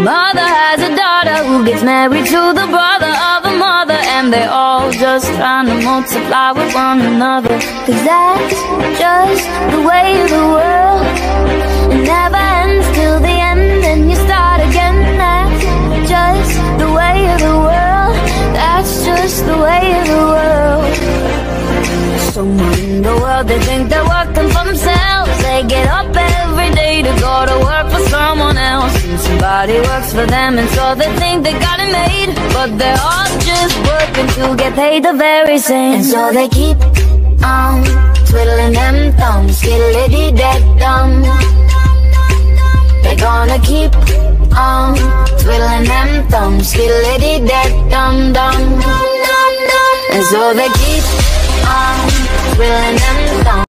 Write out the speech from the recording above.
mother has a daughter who gets married to the brother of a mother, and they're all just trying to multiply with one another. 'Cause that's just the way of the world. It never ends till the end, and you start again. That's just the way of the world. That's just the way of the world. Someone in the world, they think they're working for themselves. They get up every day to go to work for someone else, and somebody works for them, and so they think they got it made. But they're all just working to get paid the very same. And so they keep on twiddling them thumbs, skiddly-dee-dee-dum. They're gonna keep on twiddling them thumbs, skiddly-dee-dee-dum-dum. And so they keep on twiddling them thumbs.